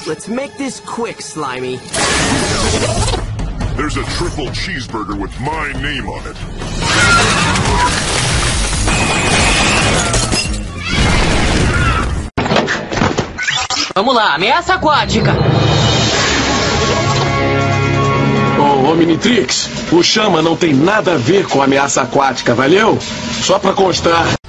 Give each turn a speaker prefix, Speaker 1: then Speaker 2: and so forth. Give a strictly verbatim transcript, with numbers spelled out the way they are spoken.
Speaker 1: Let's make this quick, Slimy.
Speaker 2: There's a triple cheeseburger with my name on it.
Speaker 3: Vamos lá, ameaça aquática.
Speaker 4: Ô, Omnitrix, o Chama não tem nada a ver com ameaça aquática, valeu? Só pra constar.